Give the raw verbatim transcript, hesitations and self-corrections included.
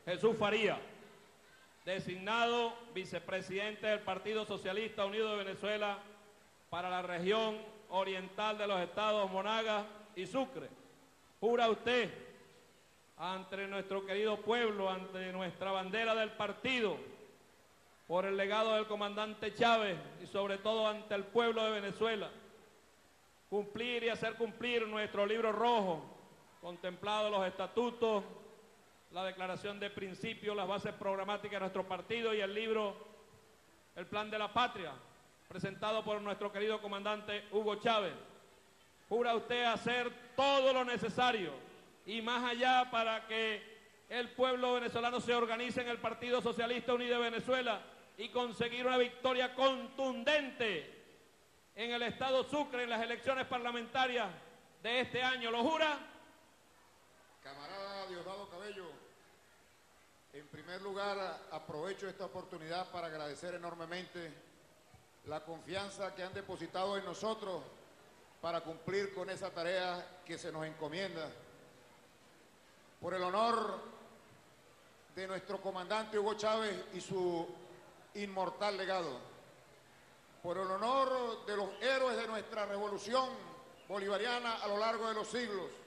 Jesús Faría, designado vicepresidente del Partido Socialista Unido de Venezuela para la región oriental de los estados Monagas y Sucre. ¿Jura usted ante nuestro querido pueblo, ante nuestra bandera del partido, por el legado del comandante Chávez y sobre todo ante el pueblo de Venezuela, cumplir y hacer cumplir nuestro libro rojo, contemplado los estatutos, la declaración de principios, las bases programáticas de nuestro partido y el libro El Plan de la Patria, presentado por nuestro querido comandante Hugo Chávez? ¿Jura usted hacer todo lo necesario y más allá para que el pueblo venezolano se organice en el Partido Socialista Unido de Venezuela y conseguir una victoria contundente en el estado Sucre en las elecciones parlamentarias de este año? ¿Lo jura? Camarada Diosdado Cabello, en primer lugar aprovecho esta oportunidad para agradecer enormemente la confianza que han depositado en nosotros para cumplir con esa tarea que se nos encomienda. Por el honor de nuestro comandante Hugo Chávez y su inmortal legado, por el honor de los héroes de nuestra revolución bolivariana a lo largo de los siglos,